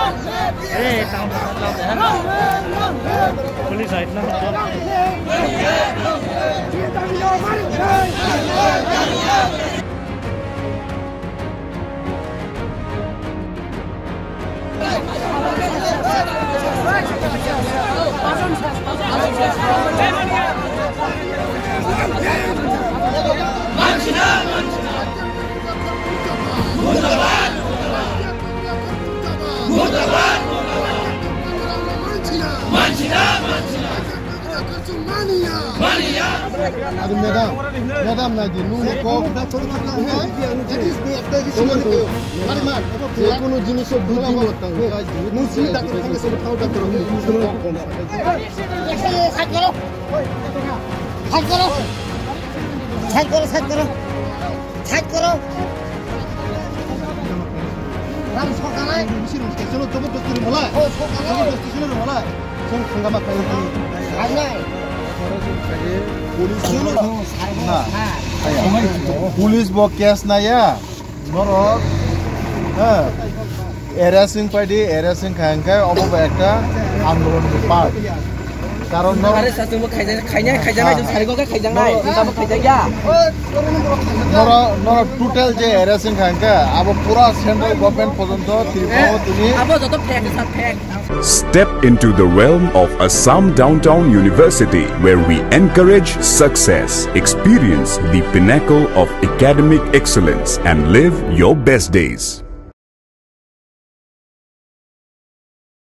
Police है इतना Aduh madam lagi, nunggu kok. কোনো জিনিসের বুদ্ধি মতো মুসি ডাক্তার থেকে সব খাও ডাক্তার সাইড করো সাইড করো সাইড করো সাইড করো সাইড করো রাম সকালে মিশির স্টেশনে তো দস্তরি মলা ও সকালে স্টেশনে মলা সব সংগামা খাই আই নাই पुलिस वो केस ना या नरो एरेसिंग पाइडी एरेसिंग खाएंगे अब वो एकटा आंदोलन के पार्ट कारण नरो सासु वो खाइजा ना जो सारी को के खाइजा ना इनका वो खाइजा क्या नरो टोटल जे एरेसिंग खाएंगे अब पूरा सेंट्रल गवर्नमेंट पर्यंत त्रिपुरा तुनी अब जो तो फेक सब fake Step into the realm of Assam Downtown University, where we encourage success, experience the pinnacle of academic excellence, and live your best days.